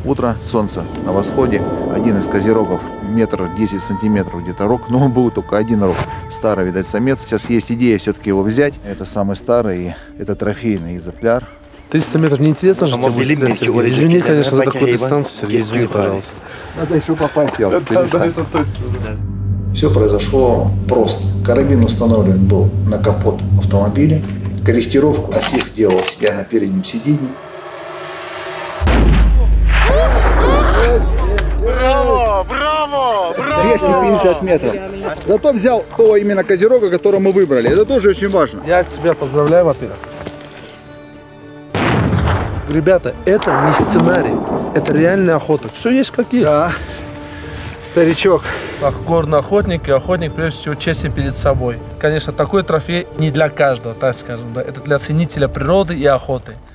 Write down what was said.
Утро, солнце на восходе. Один из козерогов, метр 10 сантиметров где-то рог, но он был только один рог. Старый, видать, самец. Сейчас есть идея все-таки его взять. Это самый старый, и это трофейный экземпляр. 300 метров не интересно, что тебе стрелять, Сергей? Извини, конечно, за такую дистанцию, Сергей, извини, пожалуйста. Надо еще попасть. Все произошло просто. Карабин установлен был на капот автомобиля. Корректировку осев делалась я на переднем сиденье. Браво, браво, браво! 250 метров. Зато взял то именно козерога, которого мы выбрали. Это тоже очень важно. Я тебя поздравляю, во-первых. Ребята, это не сценарий, это реальная охота. Все есть как есть. Да, старичок. Горный охотник и охотник, прежде всего, честен перед собой. Конечно, такой трофей не для каждого, так скажем. Да. Это для ценителя природы и охоты.